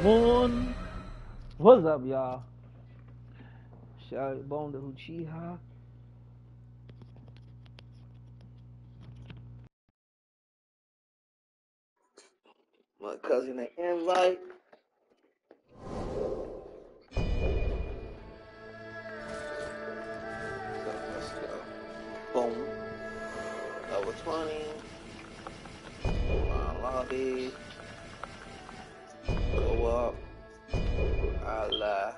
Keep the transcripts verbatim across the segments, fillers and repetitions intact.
On. What's up, y'all? Shout out Bone to Uchiha. My cousin an invite. So let's go. Boom. Level twenty. My lobby. Go up. I lie.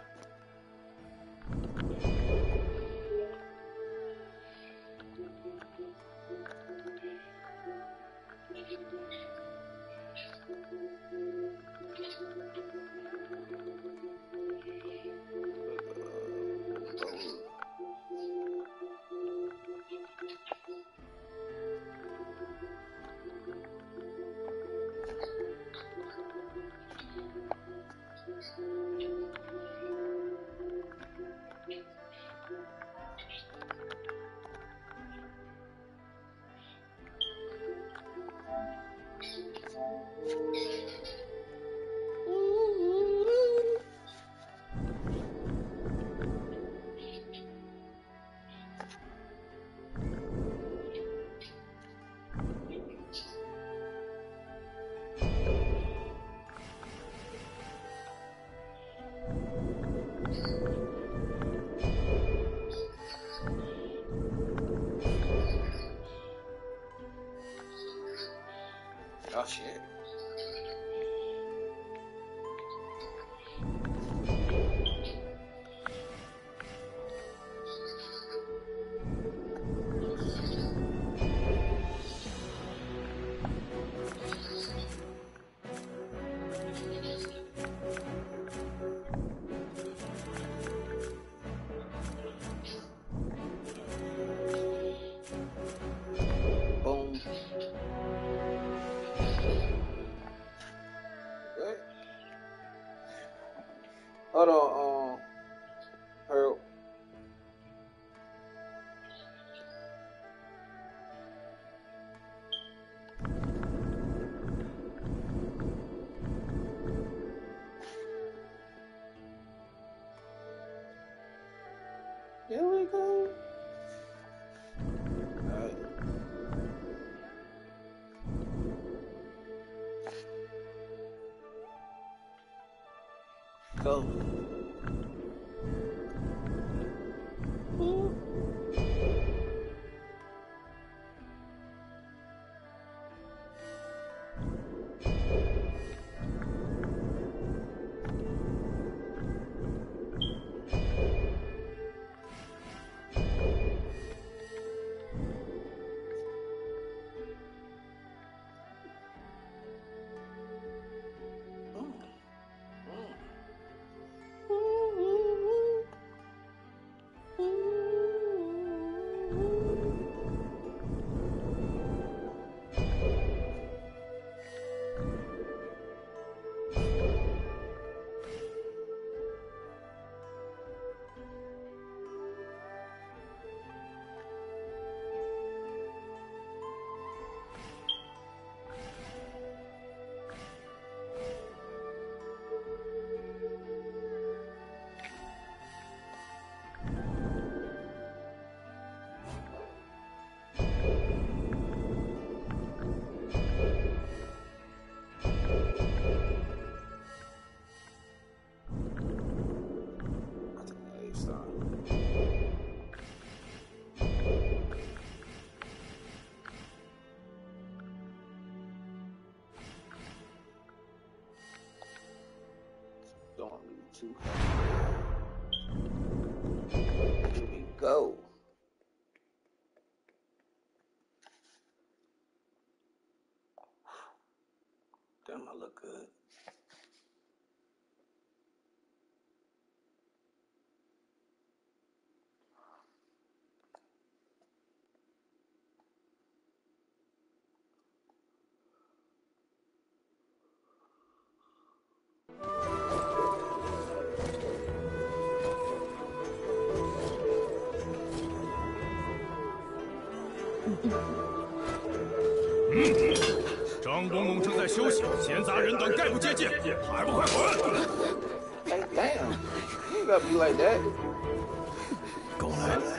Oh shit. Boom. Good. Hold on, um, Earl. Here we go. Alright. Go. Ooh. Don't need too hard. Here we go. Damn, I look good. 张公公正在休息，闲杂人等概不接见，还不快滚 Hey, damn. You gotta be like that. 狗来了。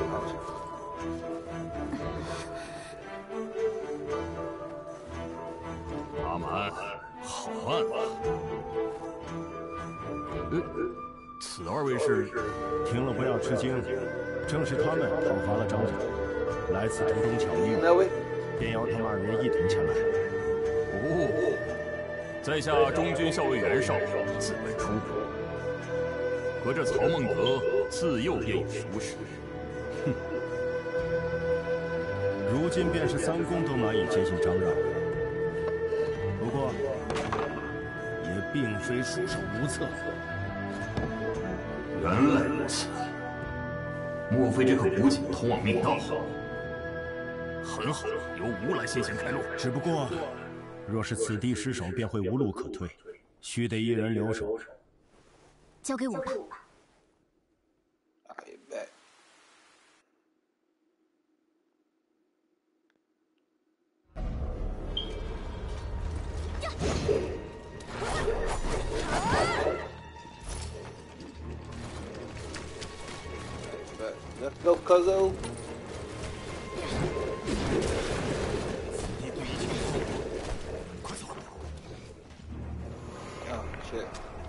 阿蛮，好案啊！呃，此二位是？ 听了不要吃惊，正是他们讨伐了张家，来此途中巧遇， No way. 便邀他们二人一同前来。 哦，在下中军校尉袁绍，自问出国，和这曹孟德自幼便有熟识。 哼，如今便是三公都难以接近张让，不过也并非束手无策。 原来如此，莫非这颗古井通往密道？很好，由吾来先行开路。 只不过，若是此地失守，便会无路可退，须得一人留守。 交给我吧。 I bet. Let's go, Cuzzo. Oh shit.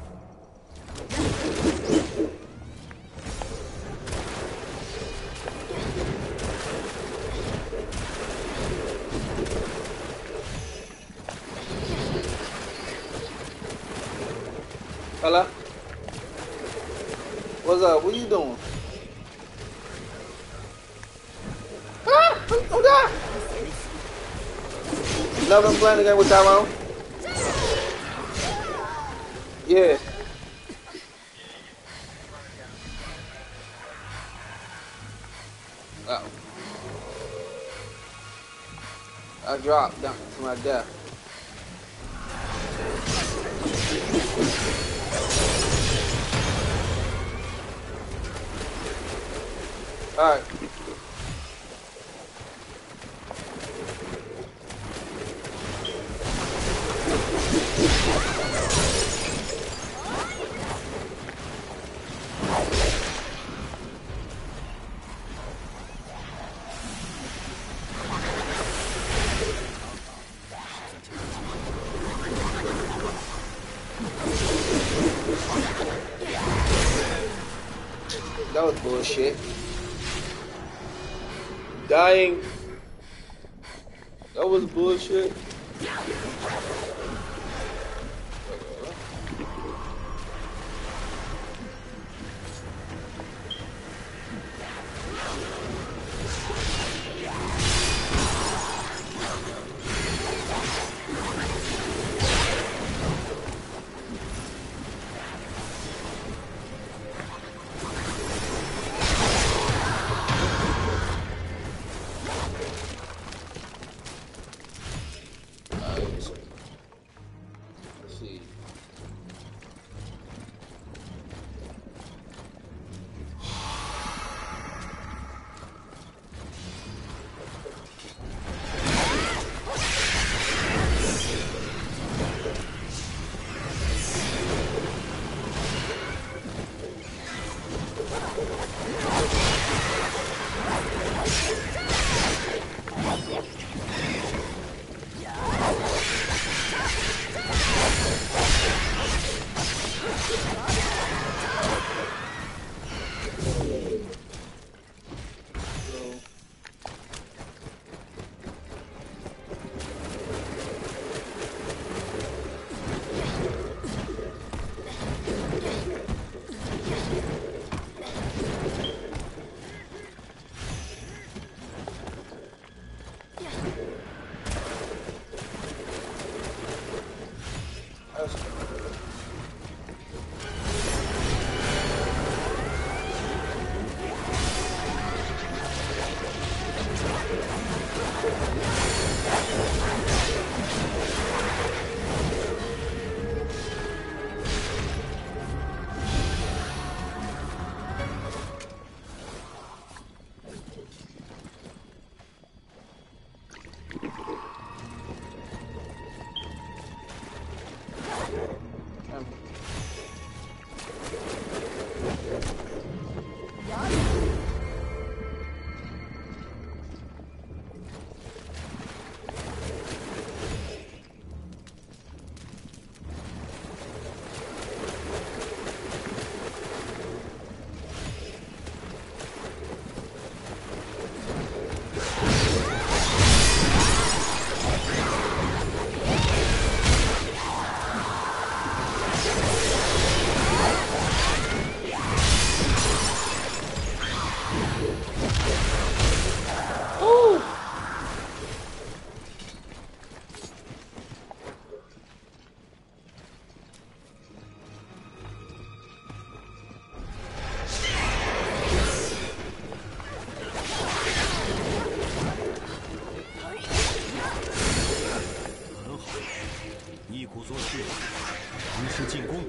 Hello? What's up? What you doing? Ah! Oh God! Love him playing the game with Tyrone? Yeah. Oh. I dropped down to my death. All right. That was bullshit. Dying. That was bullshit. 进攻。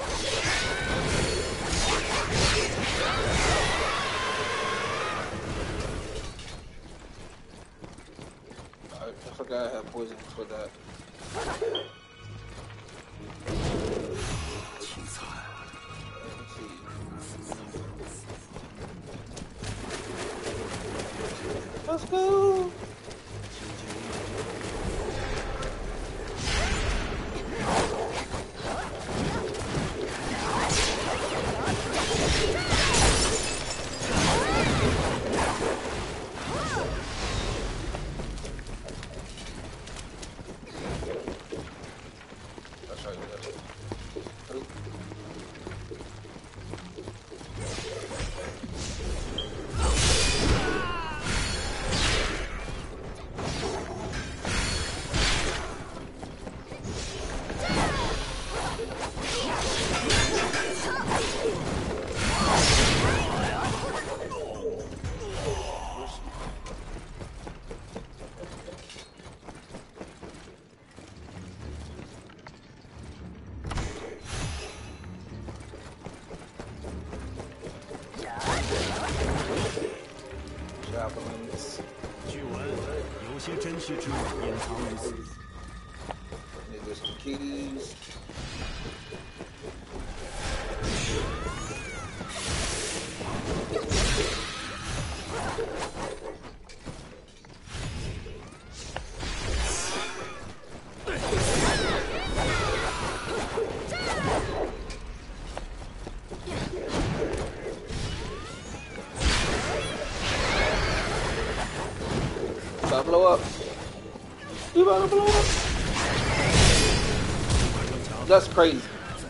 I forgot I had poison for that. 凄惨。 Let's go. That's right. That's right. Javelins. 据闻有些珍稀之物隐藏于此。 Need some keys. About to blow up. You about to blow up? That's crazy.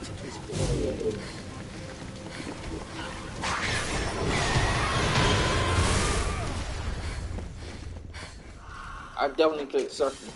I definitely picked surfing.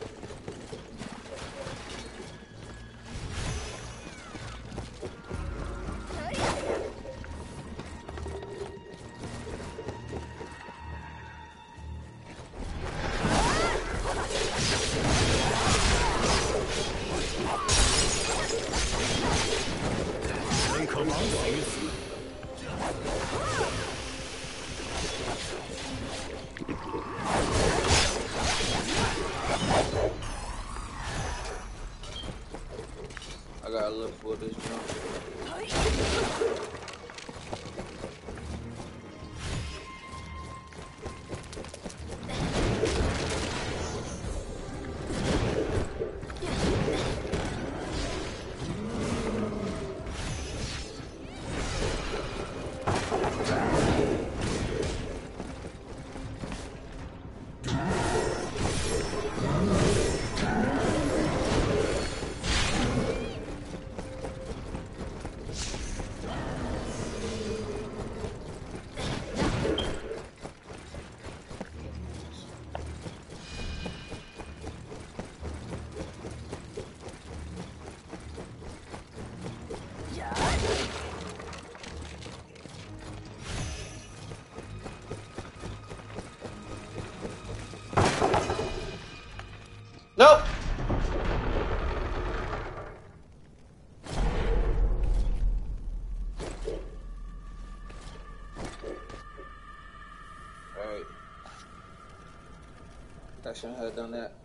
I gotta look for this jump. Nope. Alright. I shouldn't have done that.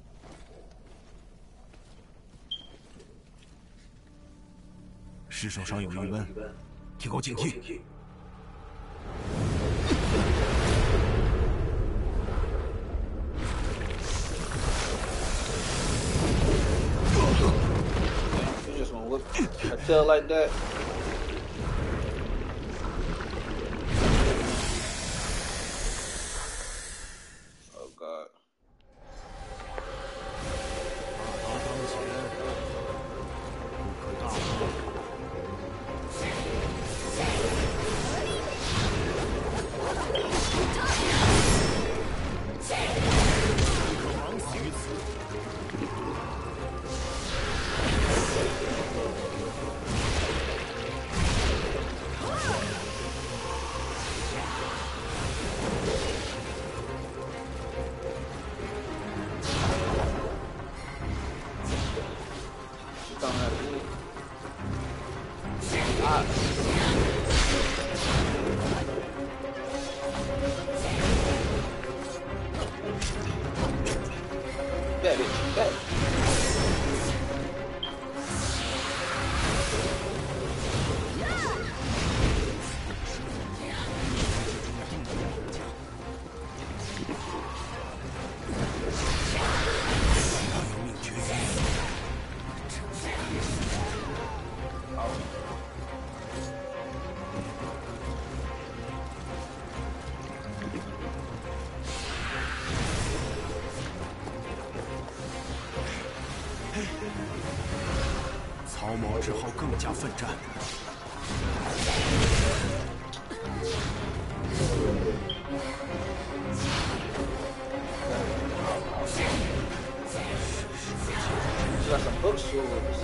"尸首上有余温，提高警惕。" You just wanna whip her tail like that. Oh God. 大刀当前，不可大意。 I back. 曹某只好更加奋战。 Got some book swords.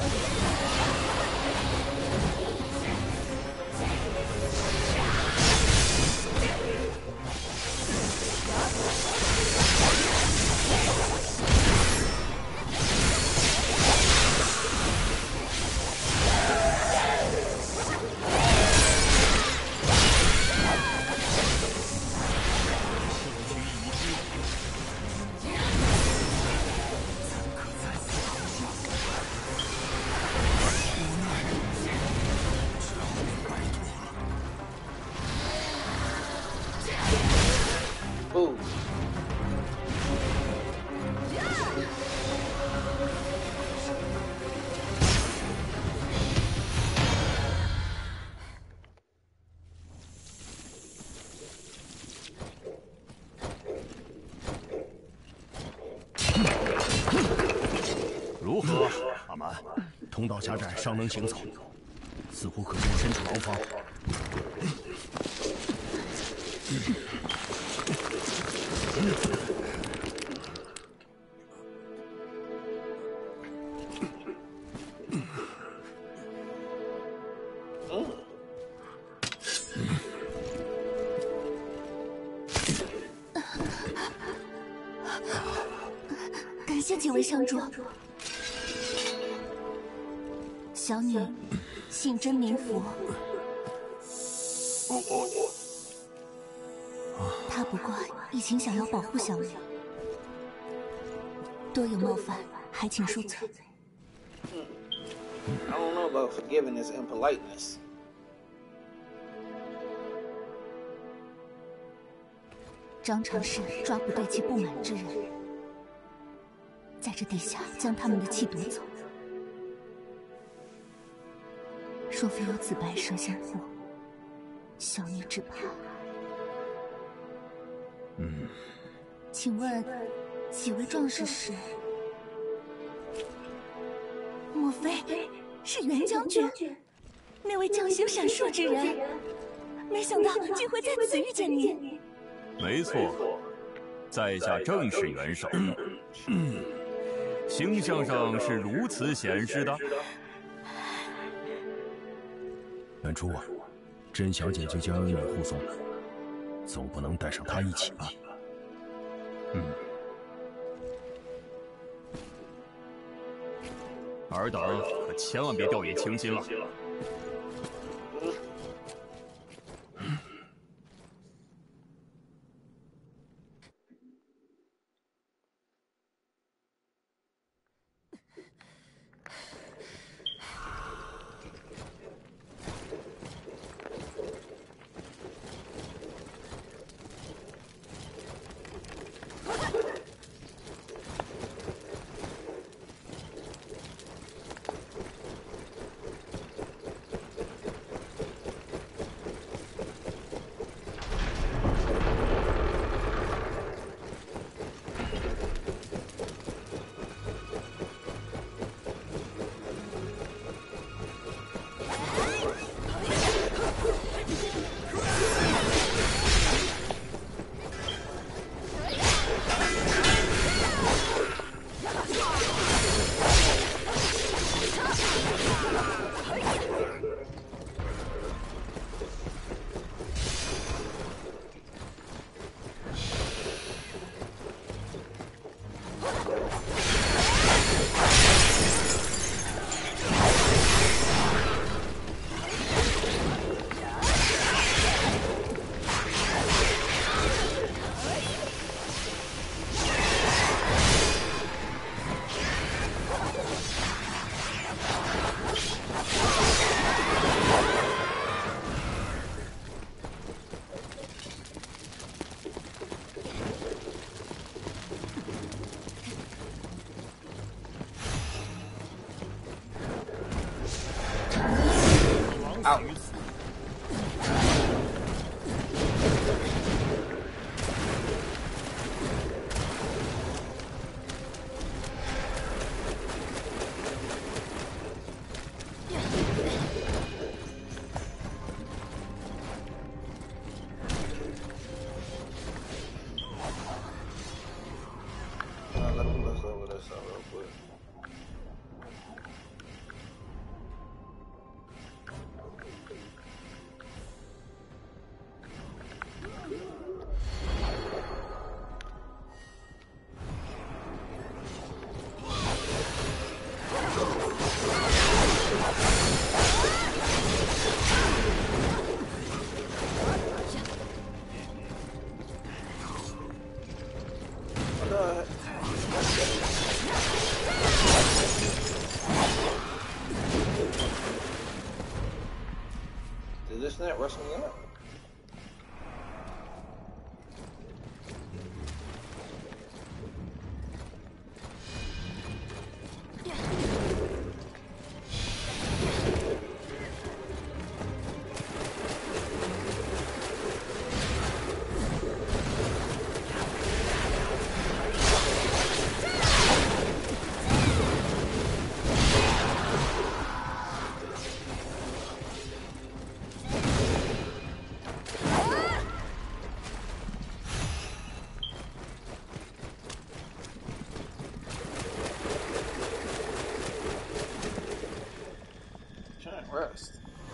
Ooh. 如何，阿蛮？ 通道狭窄，尚能行走，似乎可容身处牢房。 感谢几位上主。小女姓甄名符，她不过一心想要保护小女，多有冒犯，还请恕罪。 I don't know about forgiveness and politeness. 张常侍抓捕对其不满之人，在这地下将他们的气夺走。若非有紫白蛇相护，小女只怕…… 嗯， 请问几位壮士是？莫非是袁将军？那位将星闪烁之人？没想到竟会在此遇见你。 没错，在下正是元首。形象上是如此显示的。 元初，甄小姐就交由你护送，总不能带上她一起吧？ 嗯。尔等可千万别掉以轻心了。 this out real quick. Did this net rush me up? Rest.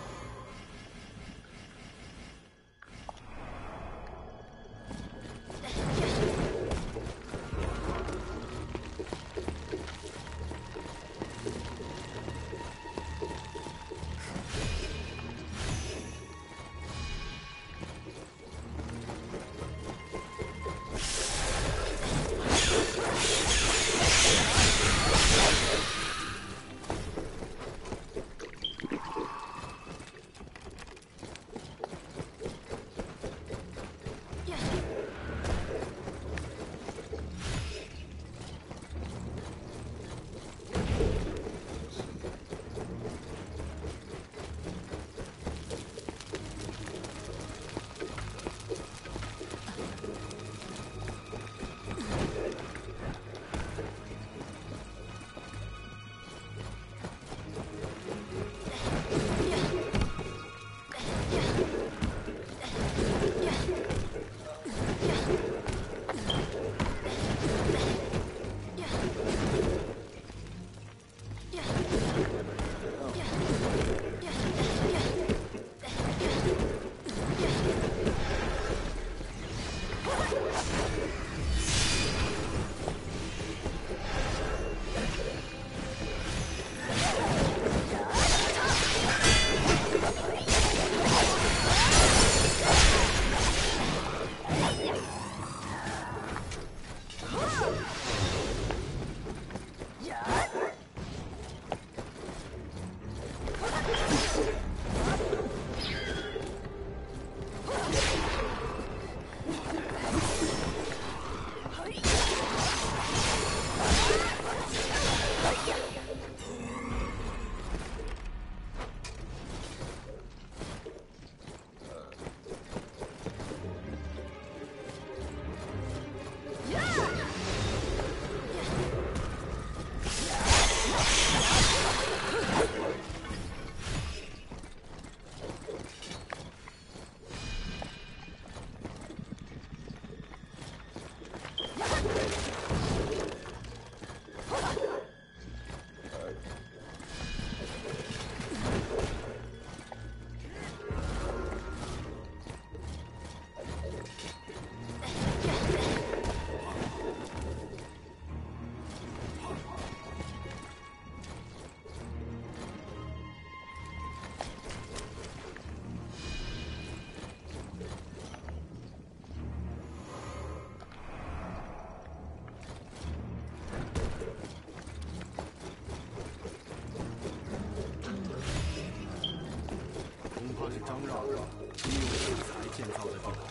张绕利用石材建造的地堡。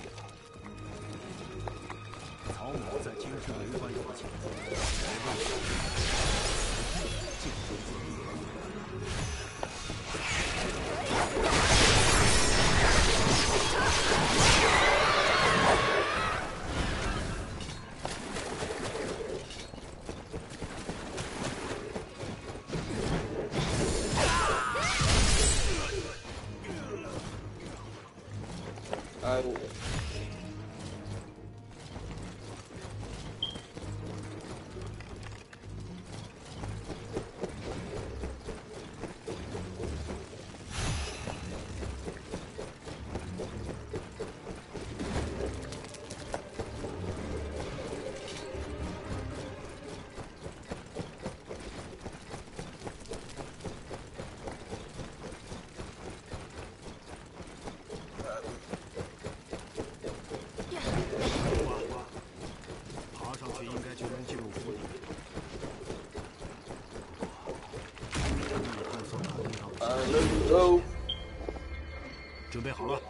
曹某在京师为官有情，来为小人尽忠自立。 I... Go。 准备好了。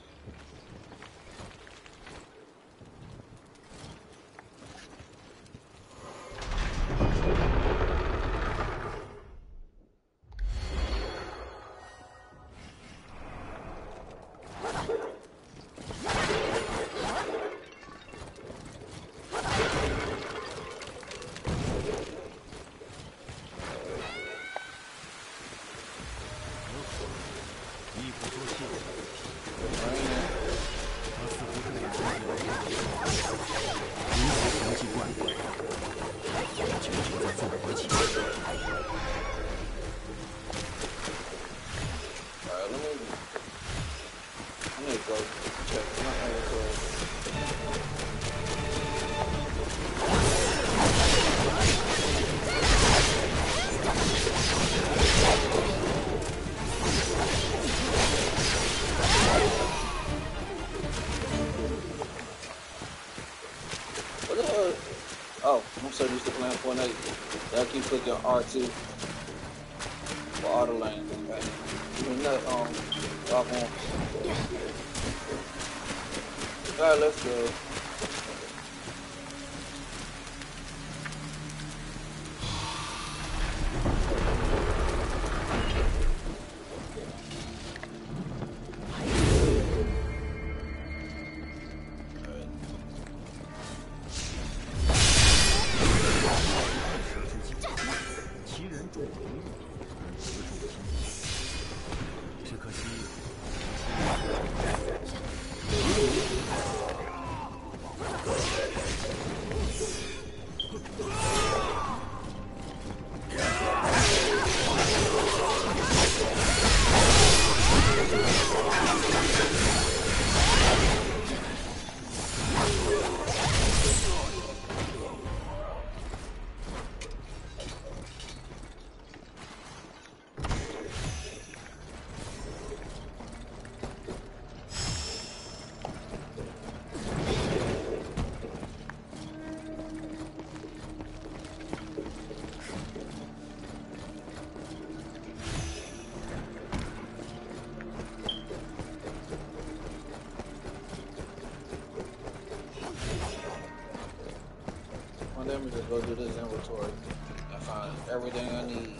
Oh, I'm so used to playing Fortnite that I keep clicking R two for auto lane. Okay. Even that, um, lock on. Alright, let's go. Let me just go do this inventory and find everything I need.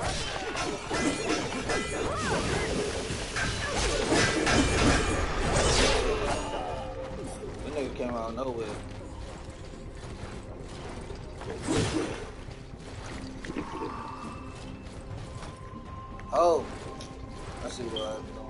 nigga came out of nowhere. Oh, I see what I'm doing.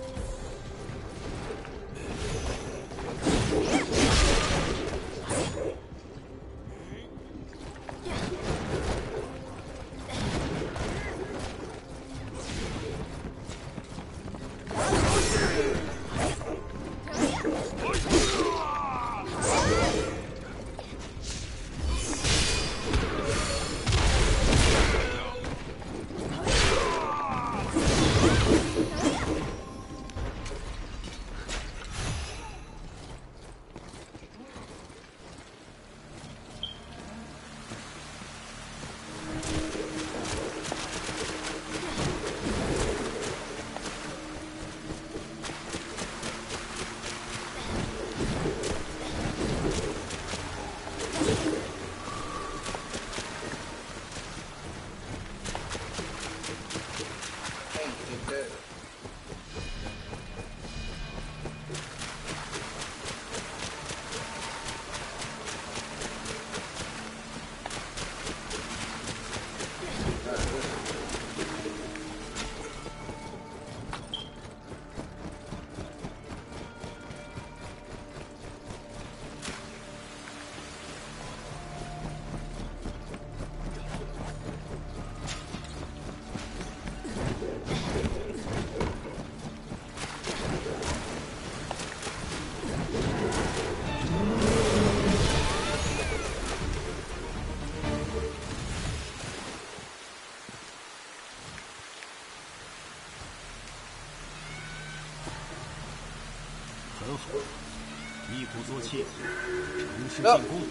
一鼓作气，乘势进攻。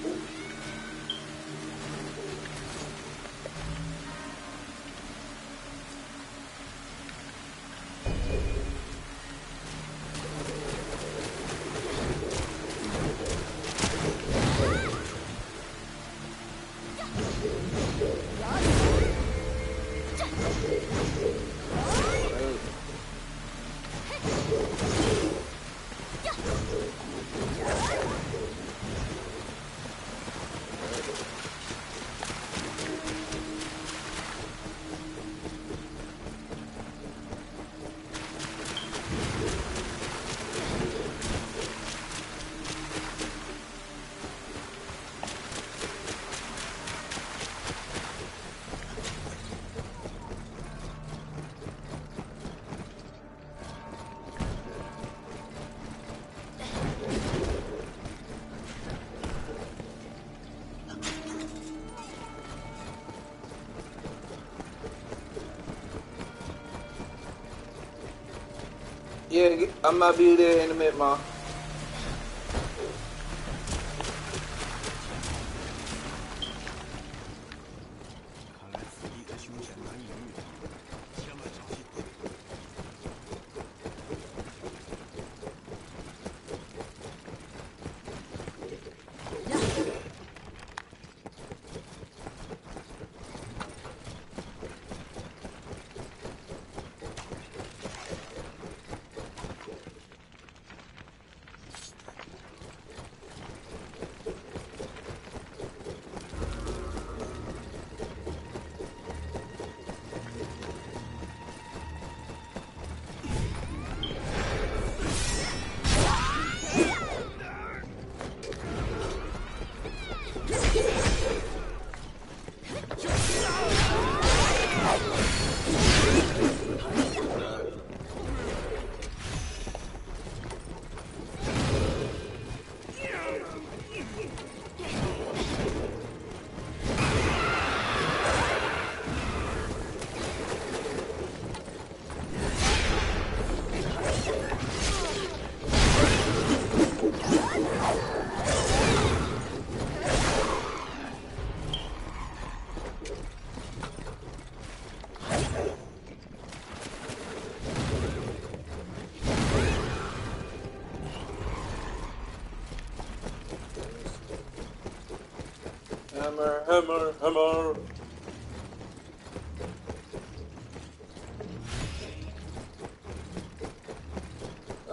Yeah, I might be there in a minute, Ma.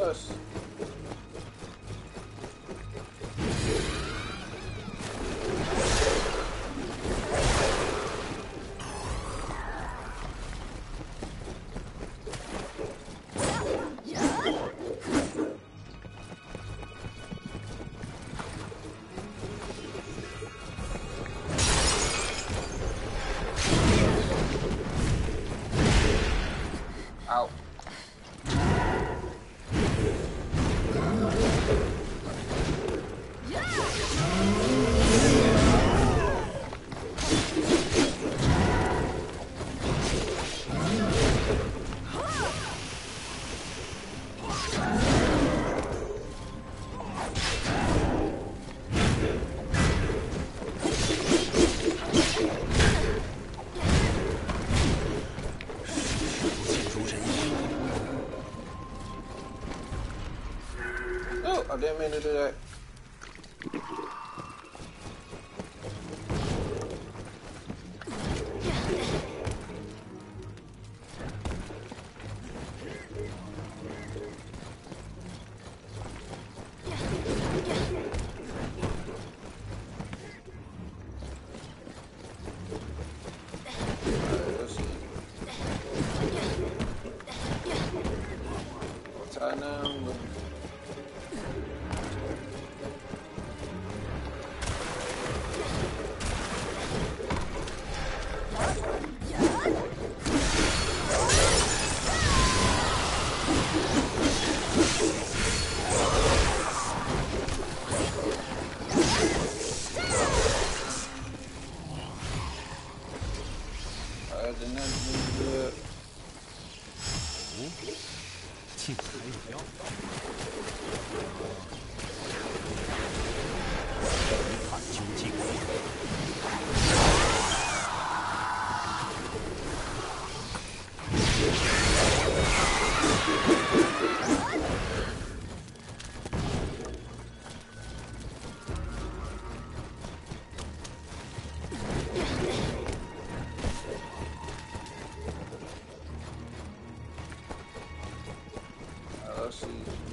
us. Out. Oh, I didn't mean to do that. Alright, let's see. Tie down. I did not do that. 竟还有料！一探究竟。 Uh, let's see.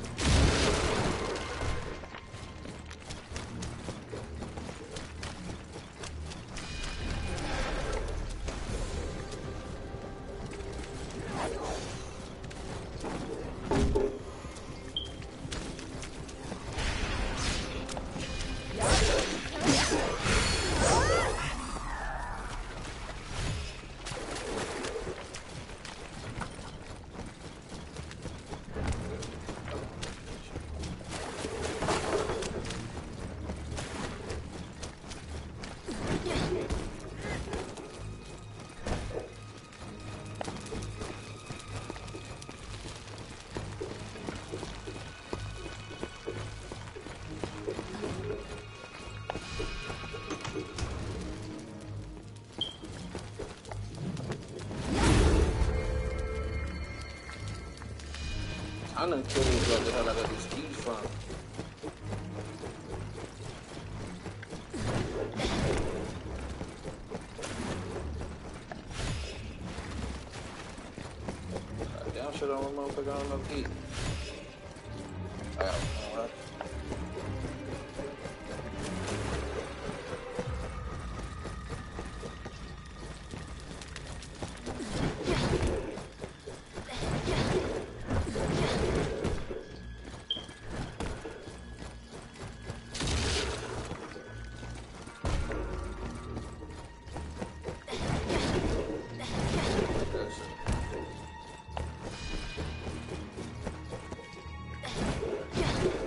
I done killed these guys. The hell I got these keys from? God damn, shit on my motherfucker on no key. Alright, alright. Yes.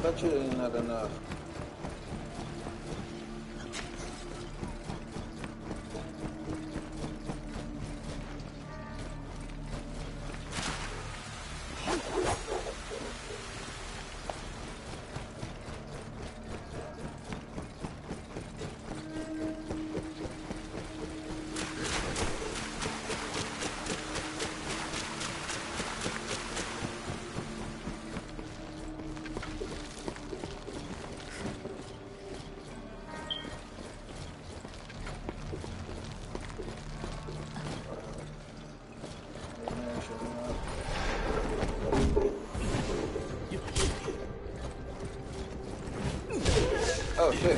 bet you ain't not enough. Oh shit.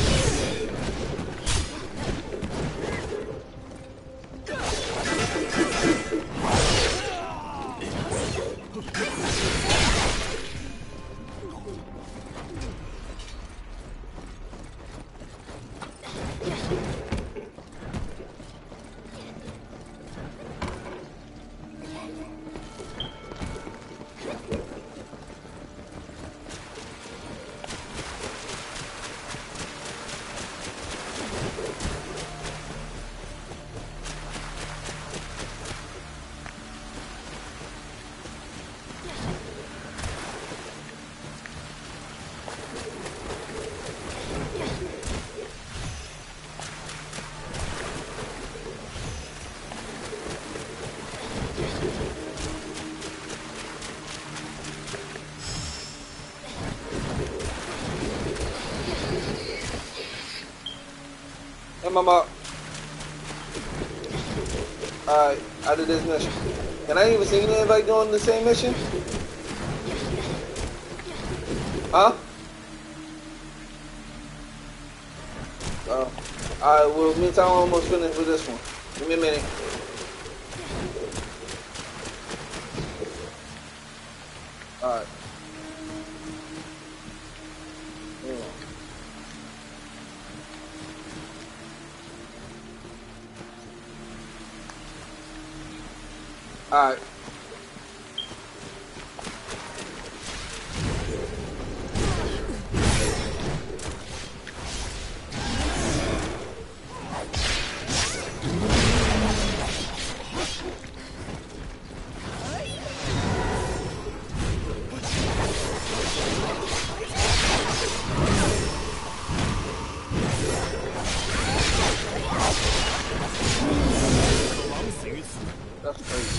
Hey, Mama. Alright, I did this mission. Can I even see anybody doing the same mission? Huh? Oh. Alright, well, me and Tom almost finished with this one. Give me a minute. Alright. Alright. That's crazy.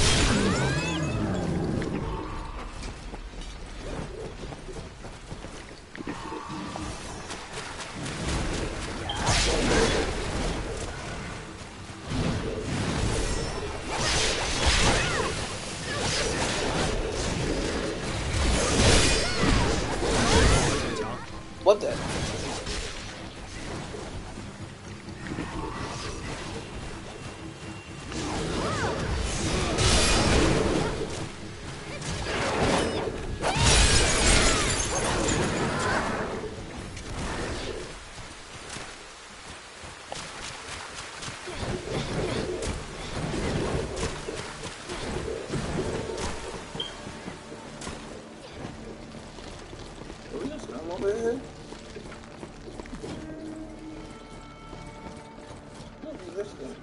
What the? I'm over here. What is this thing?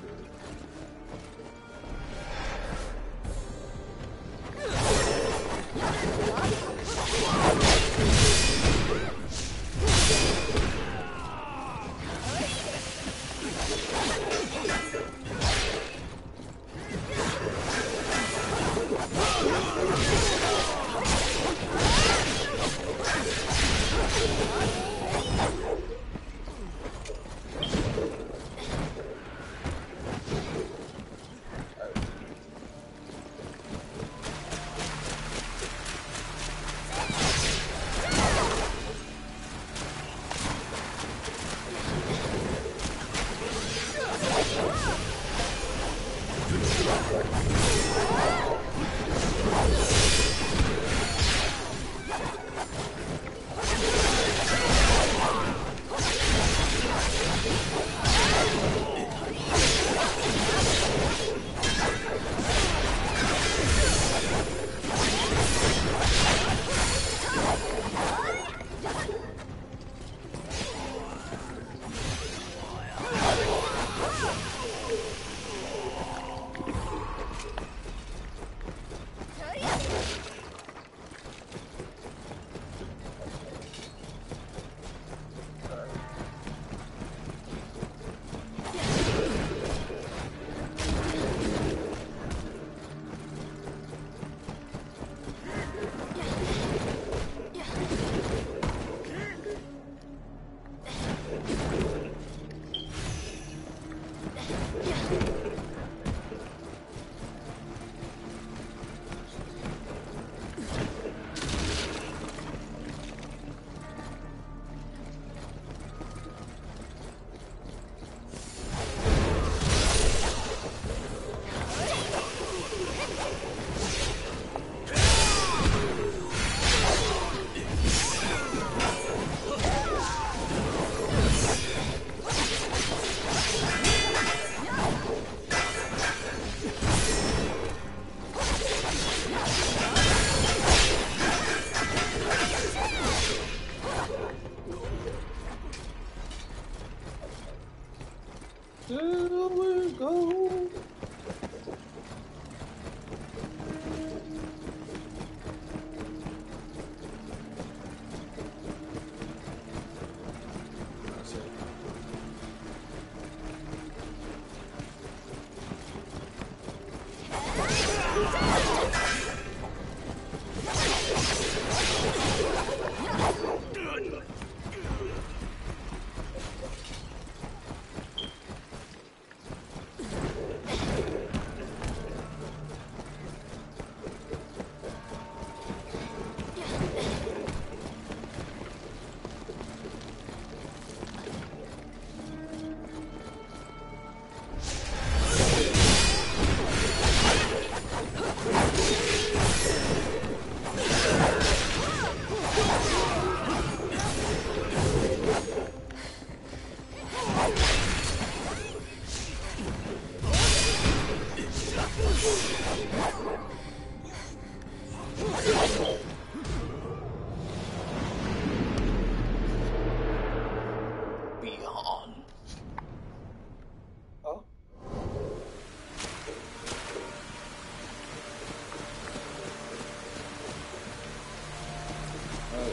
Alright.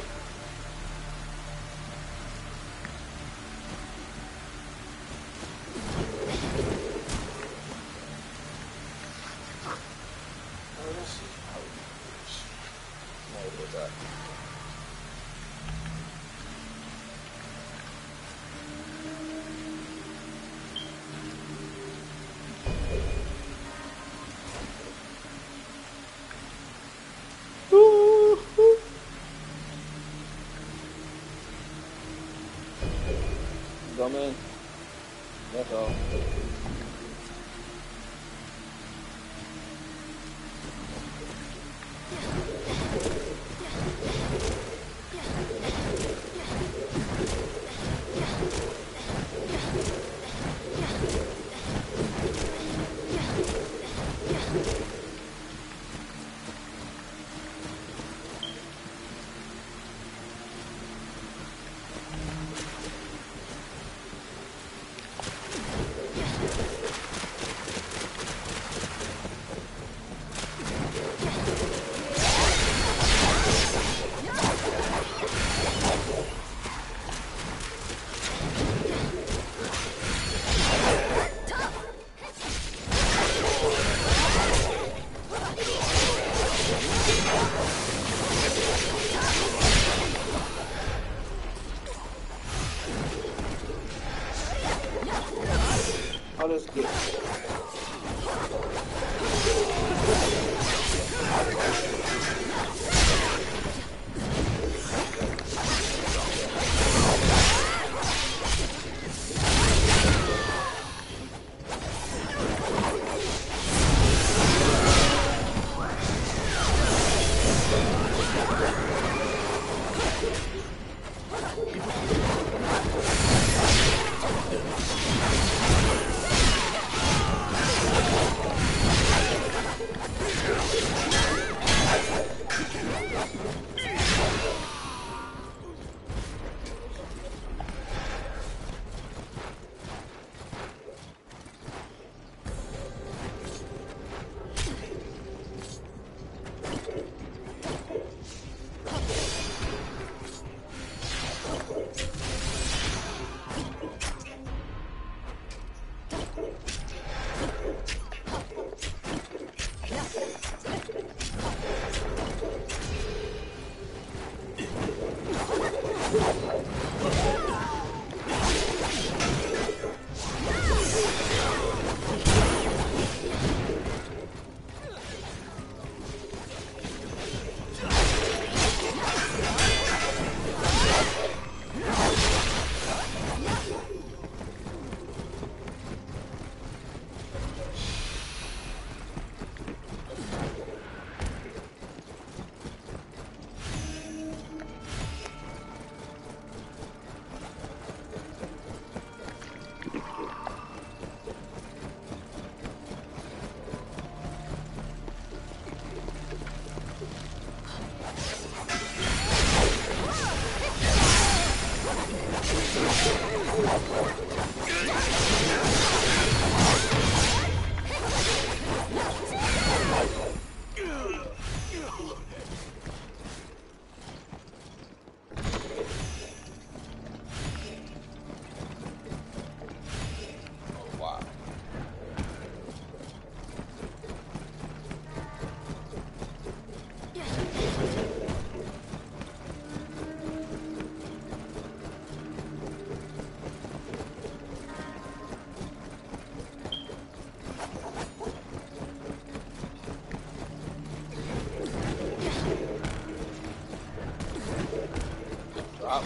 Oh, let's see how it works. More with that. Come in. That's all. Oh, that's good. Drop.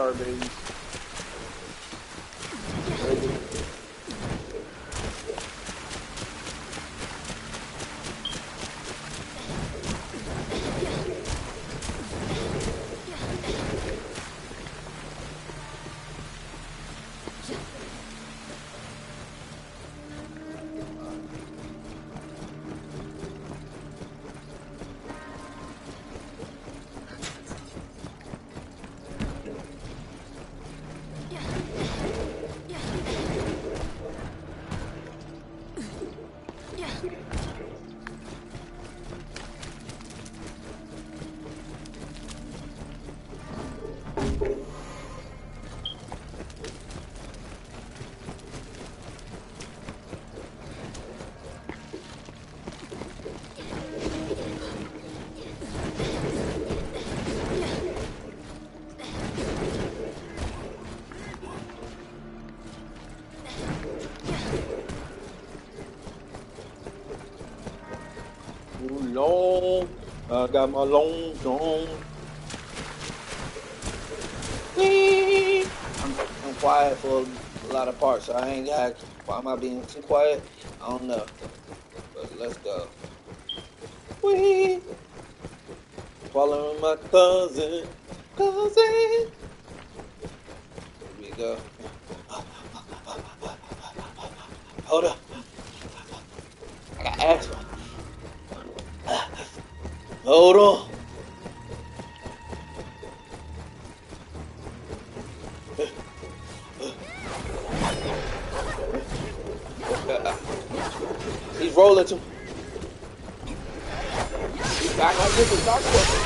star babies. Crazy. Long, I got my long john. I'm, I'm quiet for a lot of parts, so I ain't got. Why am I being too quiet? I don't know. But let's go. Wee. Following my cousin, cousin. Here we go. Hold up. I got asthma. Hold on. He's rolling too. He's back like this is dark.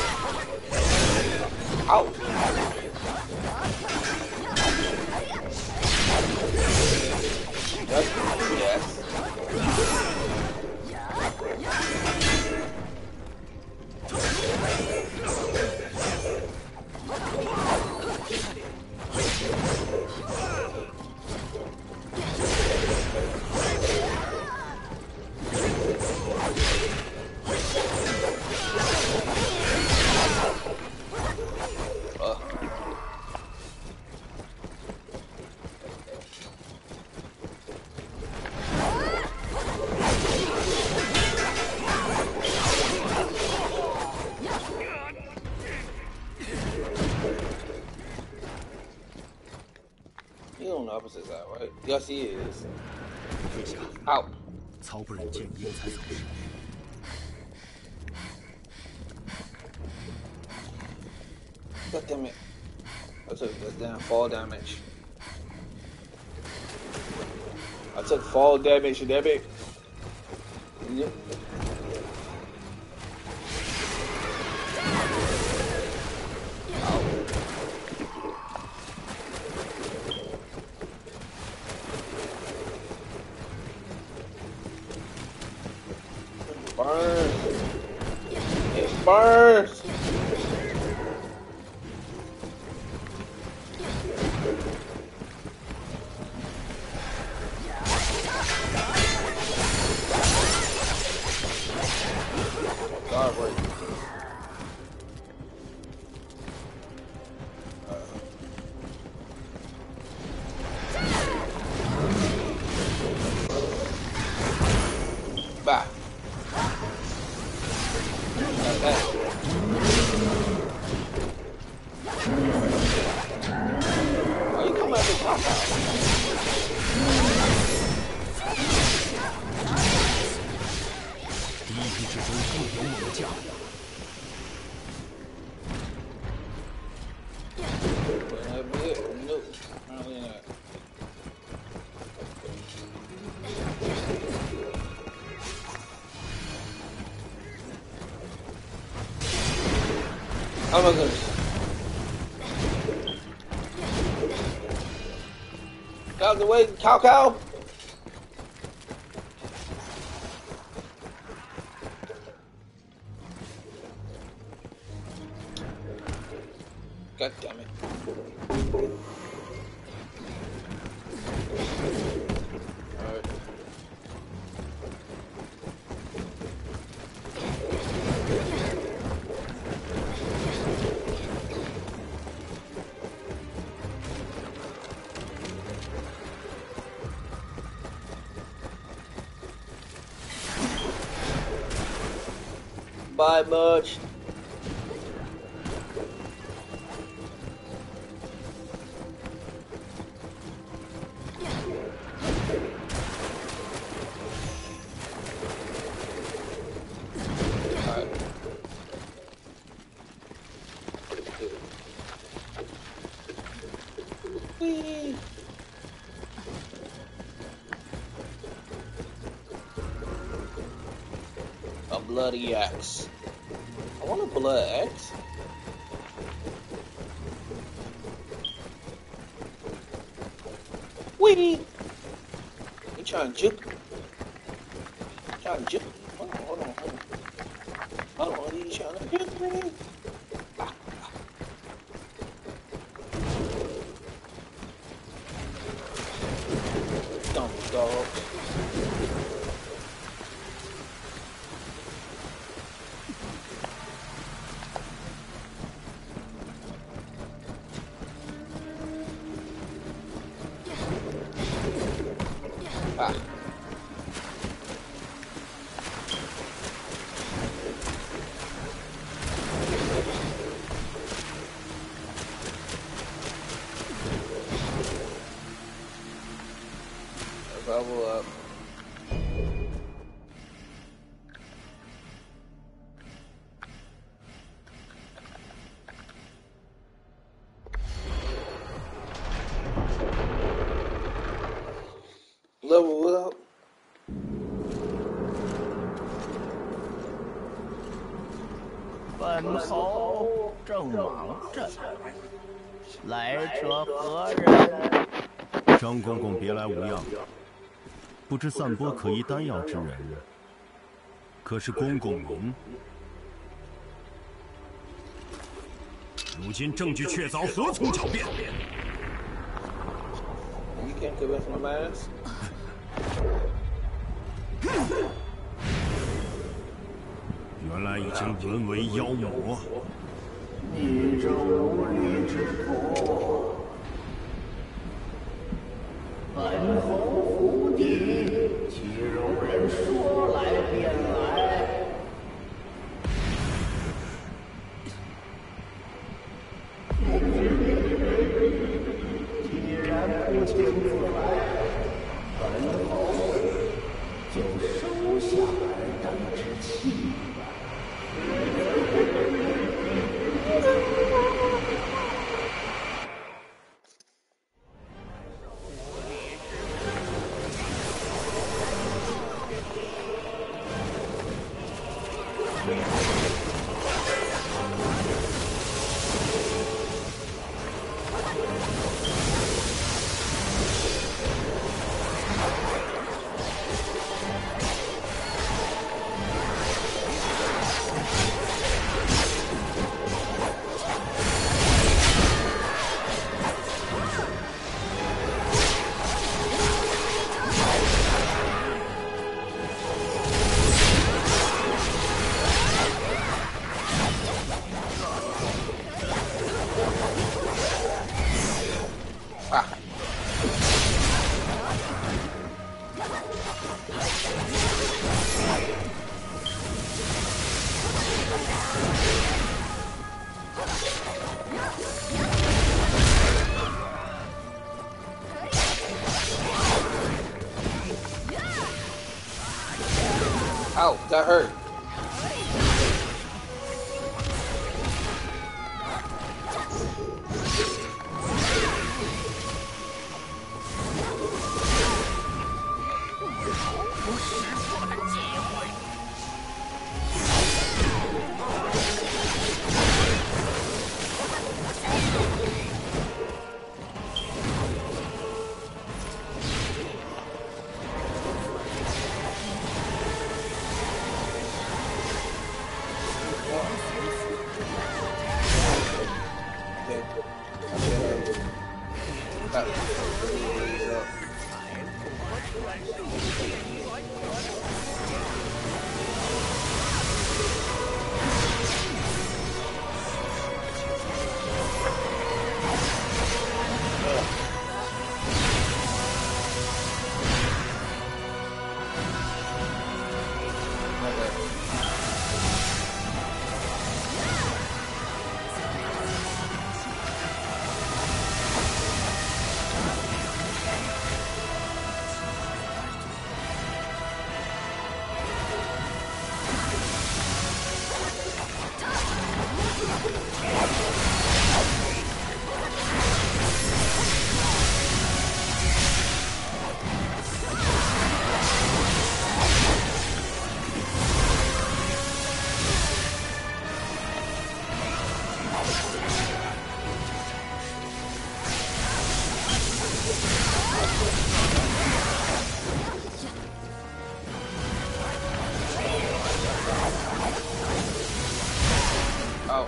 Out. Yes. Opposite side, right? Yes, he is. 陛下， Out. 曹不忍见英才早逝。 God damn it. I took this damn fall damage. I took fall damage, damn it. Yep. Burn. It burns. God, wait. Bye. Why you come at the top out? 第一批之中更勇猛的家伙。 Oh my goodness. Get out of the way, cow cow. God damn it. Alright. buy much. A bloody axe. I want a blood axe. Wee! You trying to juke? Trying to juke? Hold on, hold on, hold on. Hold on, you trying to juke me? Dumb dog. Ah. Level up. Level up. 本侯正忙着，来者何人？ 张公公别来无恙，不知散播可疑丹药之人，可是公公您？如今证据确凿，何从狡辩？ You can't convince my madness. 原来已经沦为妖魔。 你这无礼之徒！本侯府邸，岂容人说来便来？既然不请自来，本侯就收下尔等之气吧。 Ow, that hurt.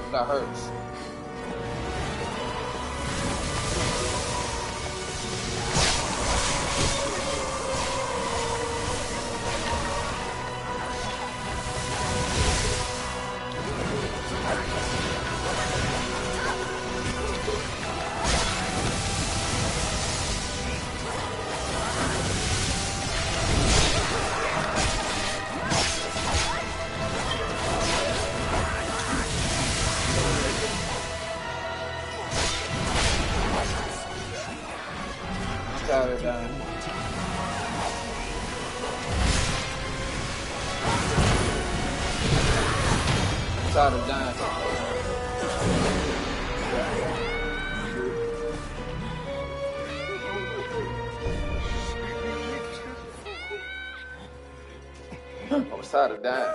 That hurts. Tired of dying. Tired of dying. I was tired of dying.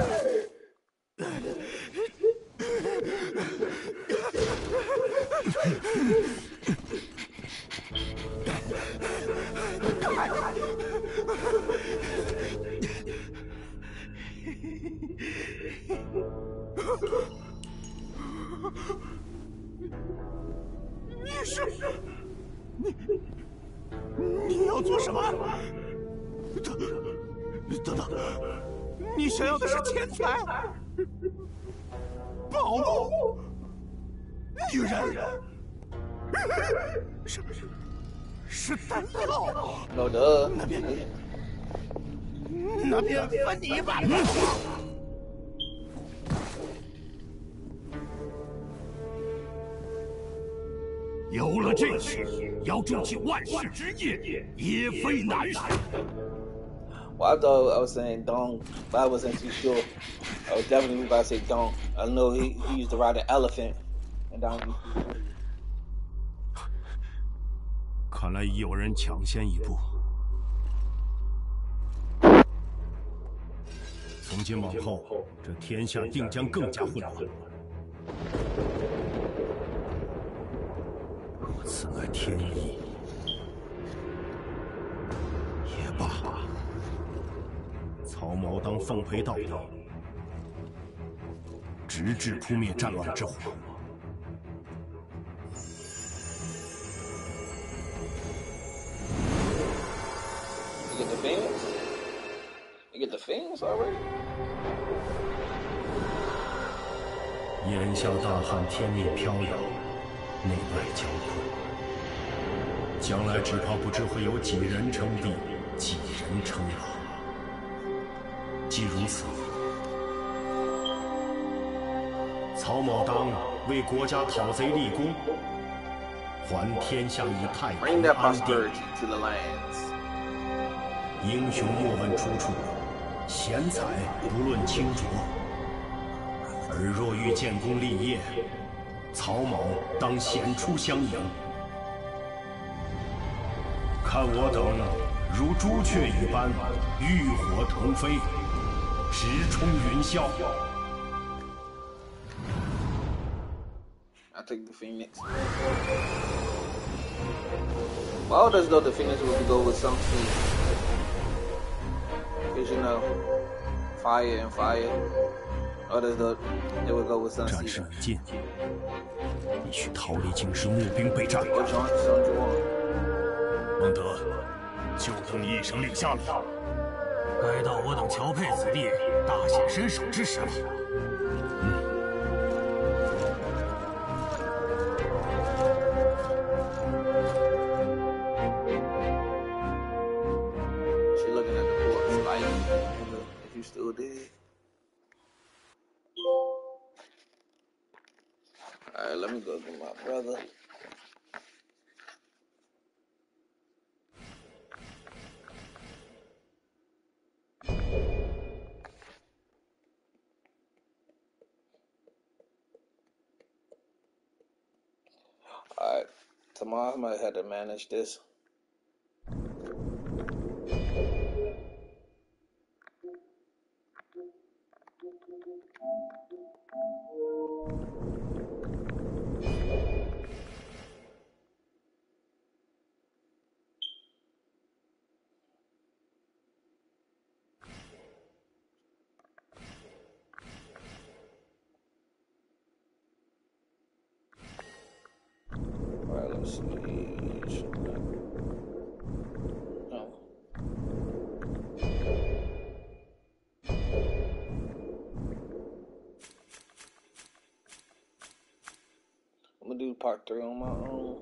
你是你，你要做什么？等等等，你想要的是钱财、宝物、女人，是是弹药。 No duh. 那边，那边分你一半。有了这些，要筑起万世之业，也非难事。 Well, I thought I was saying don't, but I wasn't too sure. I was definitely about to say don't. I know he, he used to ride an elephant and down. 看来有人抢先一步。从今往后，这天下定将更加混乱。若此乃天意，也罢。 曹髦当奉陪到底，直至扑灭战乱之火。 You get the Phoenix? You get the Phoenix already? 眼下大汉天命飘摇，内外交困，将来只怕不知会有几人称帝，几人称王。 既如此，曹髦当为国家讨贼立功，还天下以太平安定。英雄莫问出处，贤才不论清浊。而若欲建功立业，曹髦当显出相迎。看我等如朱雀一般，浴火腾飞。 直冲云霄。 I take the Phoenix. Well, does though the Phoenix would go with something, because you know, fire and fire. Others though they would go with something. 战事已尽，必须逃离京师，募兵备战。 Which one? Which one you want? 孟德，就等你一声令下了。 该到我等乔佩子弟大显身手之时了。嗯。 She looking at the corpse like, if you still dead. All right, let me go get my brother. Alright, tomorrow I might have to manage this. see. No. I'm gonna do part three on my own.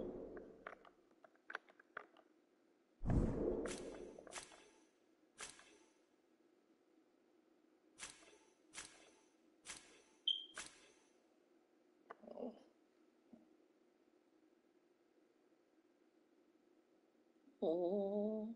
Oh.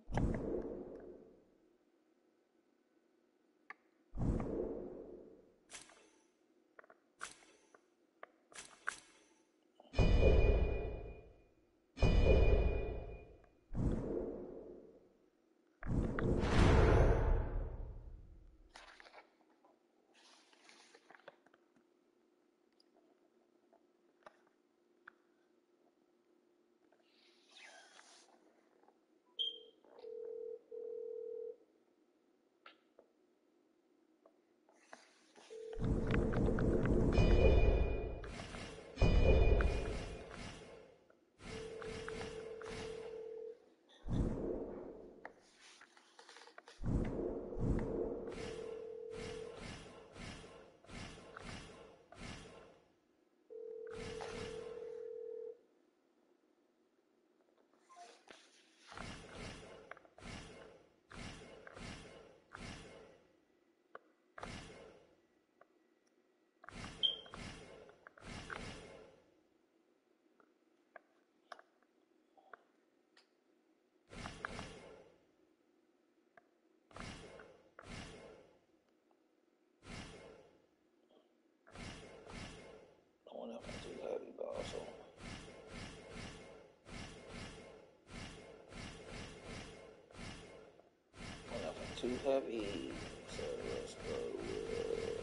Too heavy, so let's go with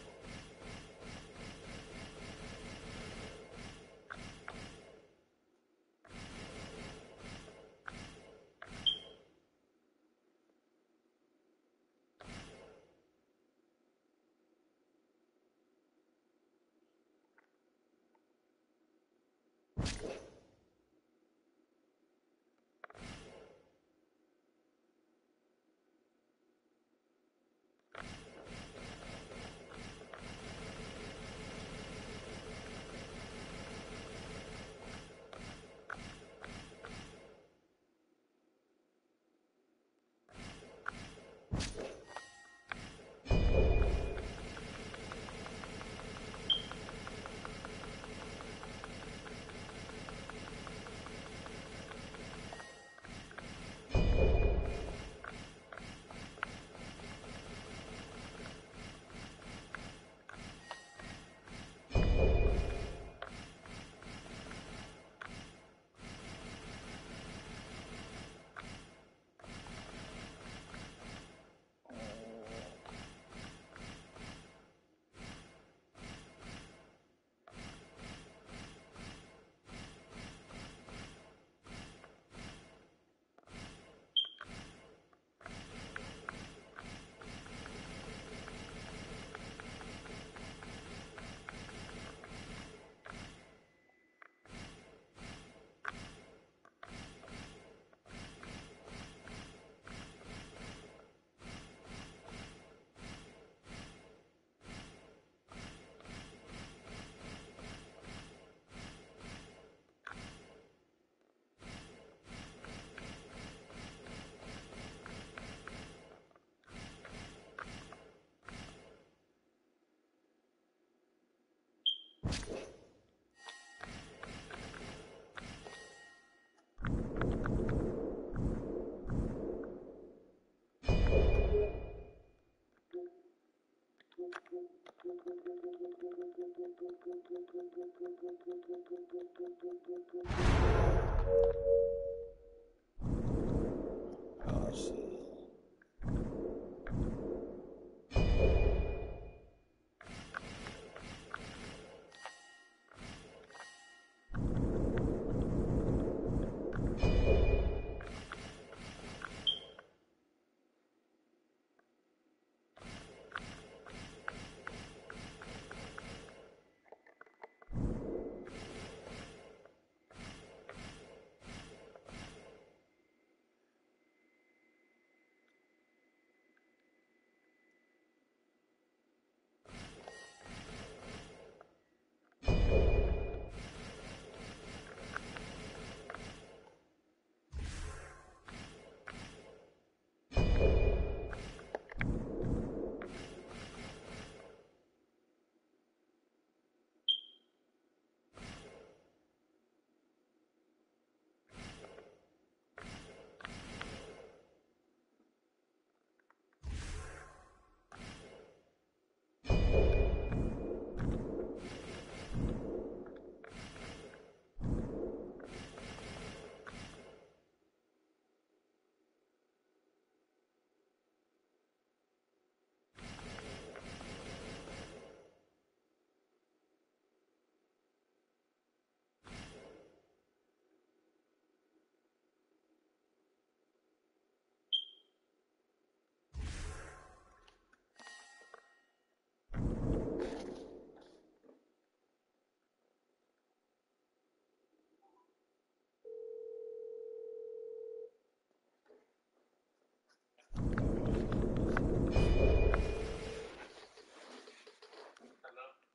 oh shit.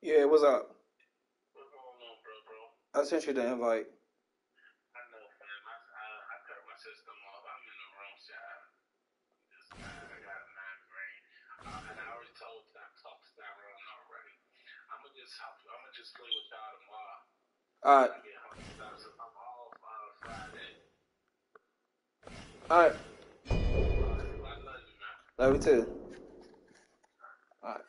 Yeah, what's up? What's going on, bro, bro? I sent you the invite. I know, fam. I, I, I cut my system off. I'm in the wrong side. Just, I got a migraine. Uh, and I already told you I talked to Tyrone already. I'm going to just help you. I'm going to just play with y'all tomorrow. All right. I get home. So I'm off uh, Friday. All right. Uh, I love you, man. Love you too. All right.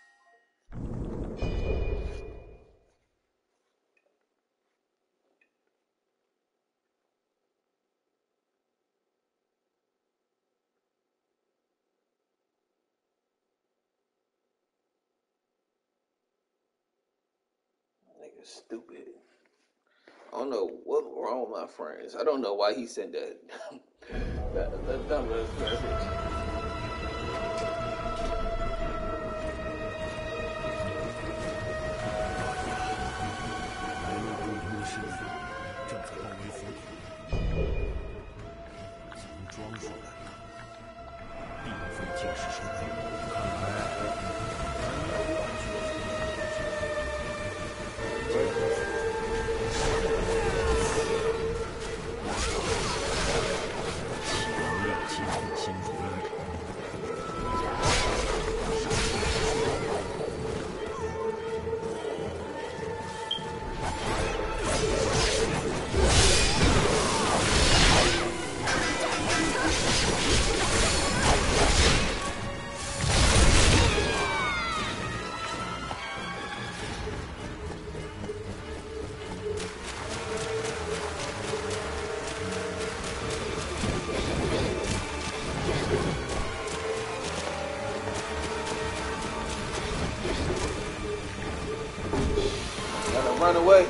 Nigga stupid. I don't know what's wrong with my friends. I don't know why he sent that. that, that dumbass message. Run away.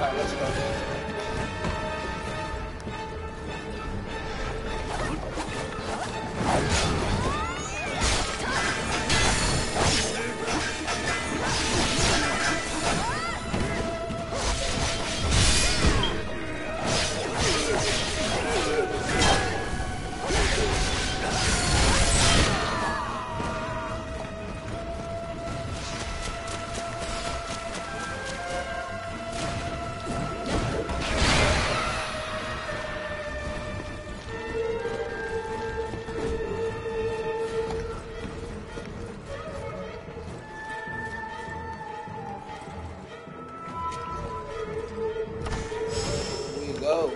Alright, let's go. Go.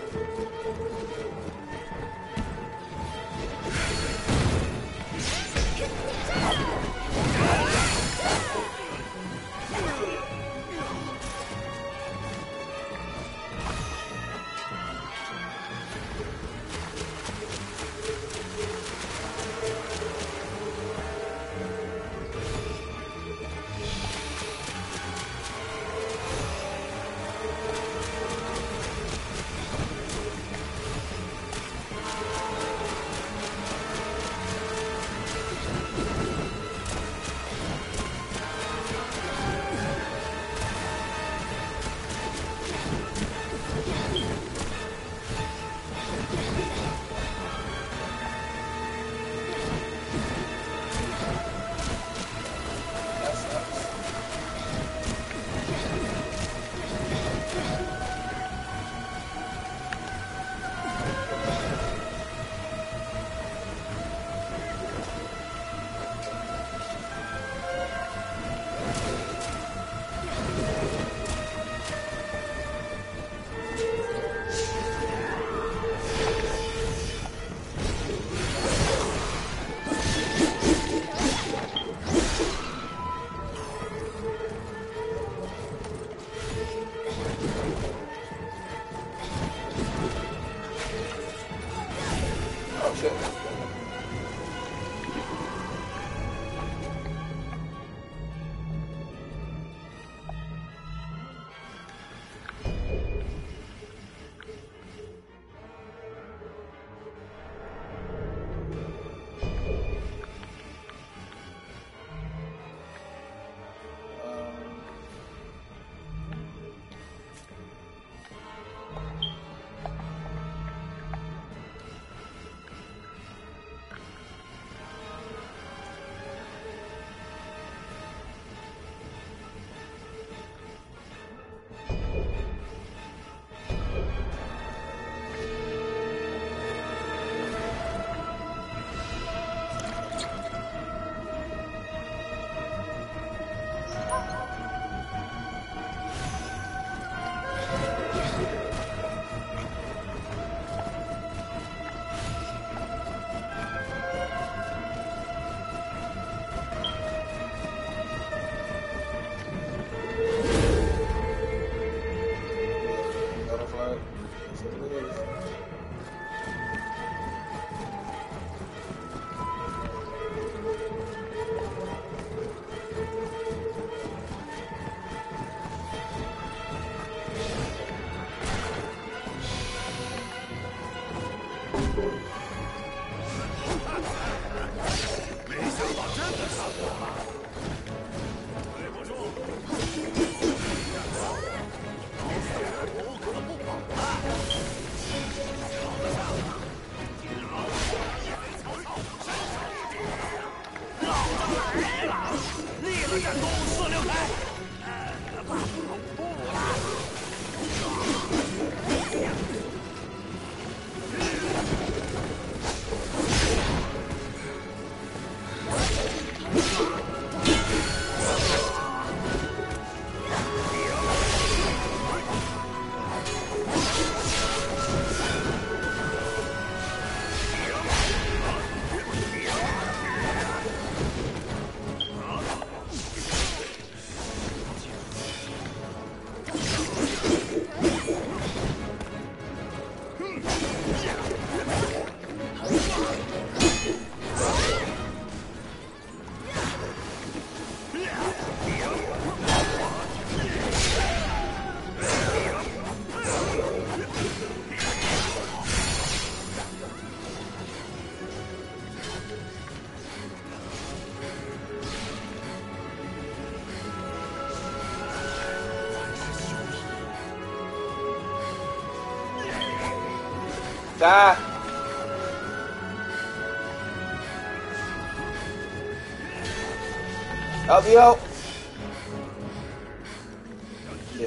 Die. Help you out. Yeah.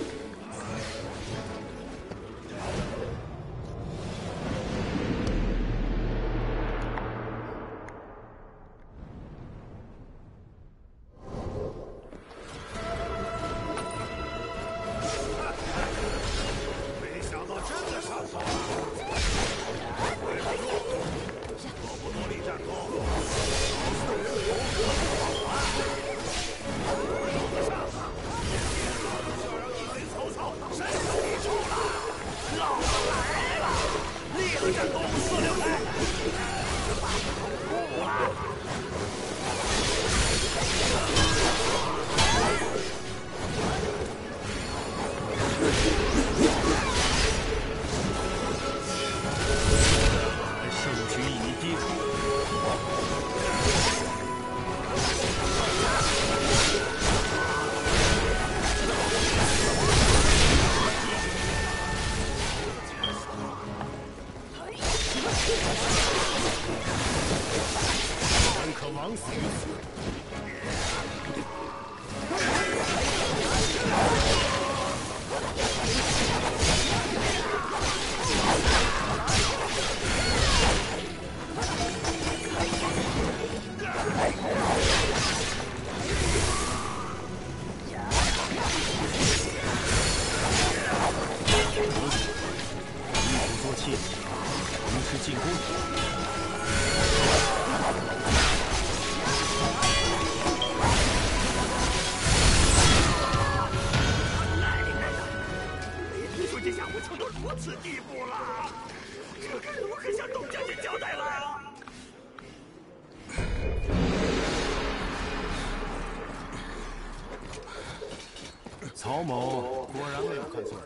曹某果然没有看错人。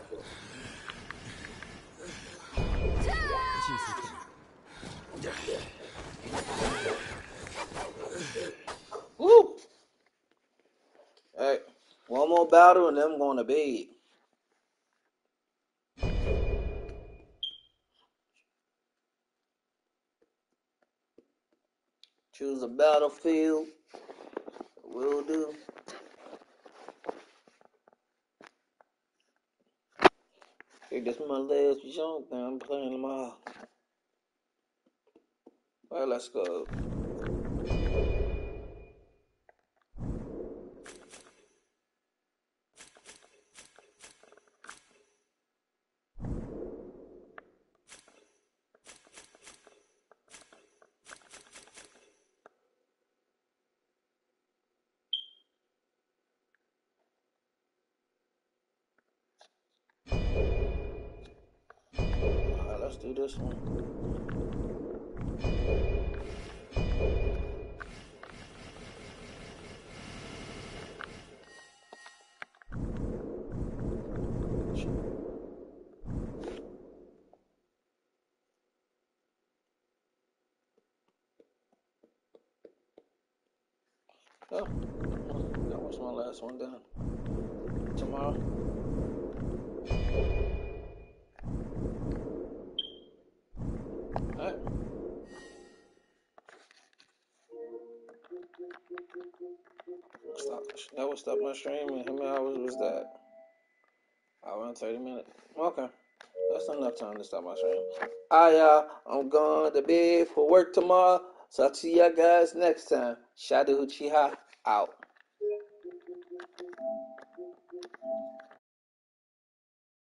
祭祀 Woo! Alright, one more battle and then I'm going to bed. Choose a battlefield. Will do. Okay, this is my last jump. Then I'm playing them all. Alright, let's go. Alright, let's do this one. Oh, that was my last one done. Tomorrow. Alright. Stop. That would stop my stream. And how many hours was that? Hour and thirty minutes. Okay. That's enough time to stop my stream. Alright, y'all. I'm going to bed for work tomorrow. So I'll see y'all guys next time. Shadu Uchiha out.